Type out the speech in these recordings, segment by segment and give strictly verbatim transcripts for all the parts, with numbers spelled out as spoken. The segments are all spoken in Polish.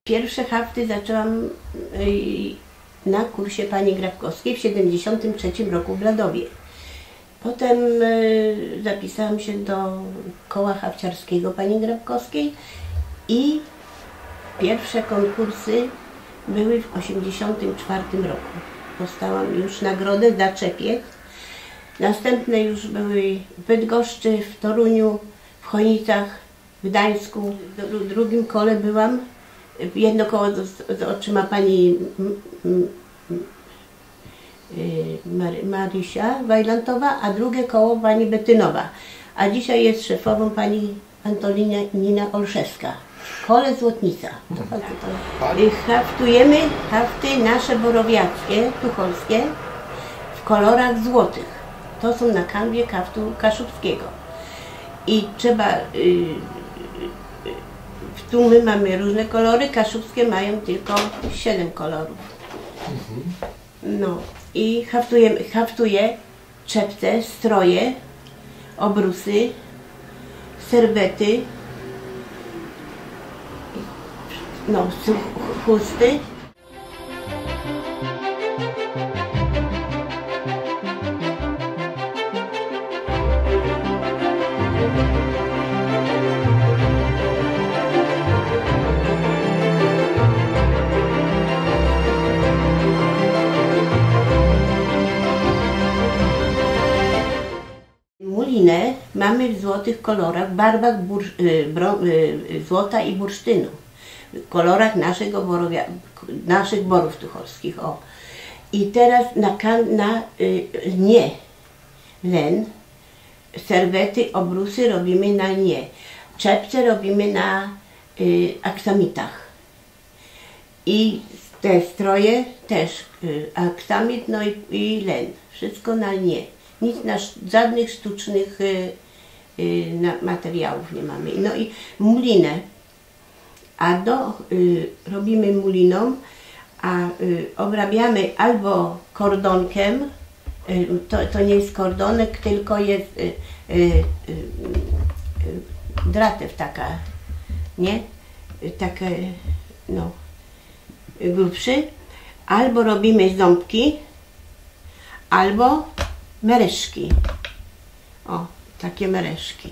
Pierwsze hafty zaczęłam na kursie pani Grabkowskiej w siedemdziesiątym trzecim roku w Ladowie. Potem zapisałam się do koła hafciarskiego pani Grabkowskiej i pierwsze konkursy były w osiemdziesiątym czwartym roku. Dostałam już nagrodę za czepiec. Następne już były w Bydgoszczy, w Toruniu, w Chojnicach, w Gdańsku. W drugim kole byłam. Jedno koło otrzyma pani Marysia Wajlantowa, a drugie koło pani Betynowa. A dzisiaj jest szefową pani Antolina Olszewska. Kole Złotnica. Haftujemy hafty nasze borowiackie, tucholskie, w kolorach złotych. To są na kanwie haftu kaszubskiego. I trzeba... Yy, Tu my mamy różne kolory, kaszubskie mają tylko siedem kolorów. No i haftujemy, haftuję czepce, stroje, obrusy, serwety, no, chusty. Mulinę mamy w złotych kolorach, w barwach bur, y, bro, y, złota i bursztynu. W kolorach naszego borowia, naszych borów tucholskich. O. I teraz na, na y, nie len, serwety, obrusy robimy na nie. Czepce robimy na y, aksamitach. I te stroje też y, aksamit, no i, i len. Wszystko na nie. Nic na żadnych sztucznych y, y, na, materiałów nie mamy. No i mulinę. A do, y, robimy muliną, a y, obrabiamy albo kordonkiem, y, to, to nie jest kordonek, tylko jest y, y, y, y, dratew taka, nie? Y, takie, no, grubszy. Albo robimy ząbki, albo mereszki. O, takie mereszki.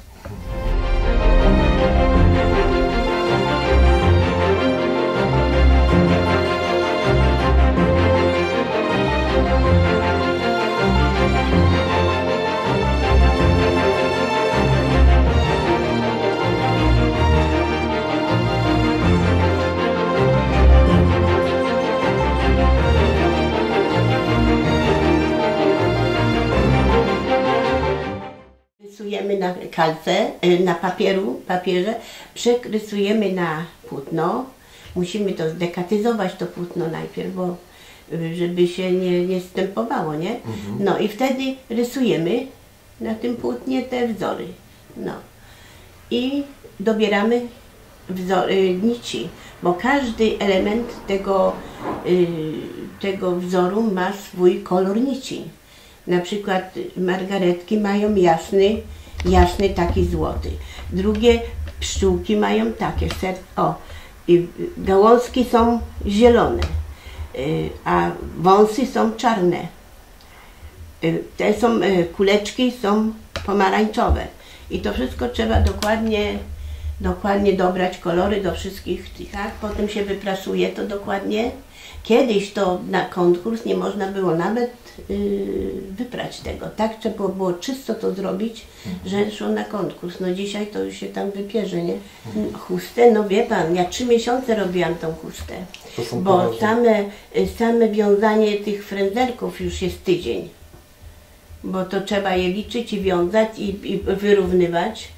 Rysujemy na kalce, na papieru, papierze, przekrysujemy na płótno. Musimy to zdekatyzować, to płótno najpierw, bo żeby się nie, nie stępowało, nie? Mhm. No i wtedy rysujemy na tym płótnie te wzory. No. I dobieramy wzory, nici, bo każdy element tego, y, tego wzoru ma swój kolor nici. Na przykład margaretki mają jasny, jasny taki złoty. Drugie pszczółki mają takie, o, i gałązki są zielone, a wąsy są czarne. Te są, kuleczki są pomarańczowe. I to wszystko trzeba dokładnie, dokładnie dobrać kolory do wszystkich tych, tak? Potem się wyprasuje to dokładnie. Kiedyś to na konkurs nie można było nawet yy, wyprać tego. Tak trzeba było, było czysto to zrobić, że szło na konkurs. No dzisiaj to już się tam wypierze, nie? Chustę, no wie pan, ja trzy miesiące robiłam tą chustę. Bo same, same wiązanie tych frędzelków już jest tydzień. Bo to trzeba je liczyć i wiązać i, i wyrównywać.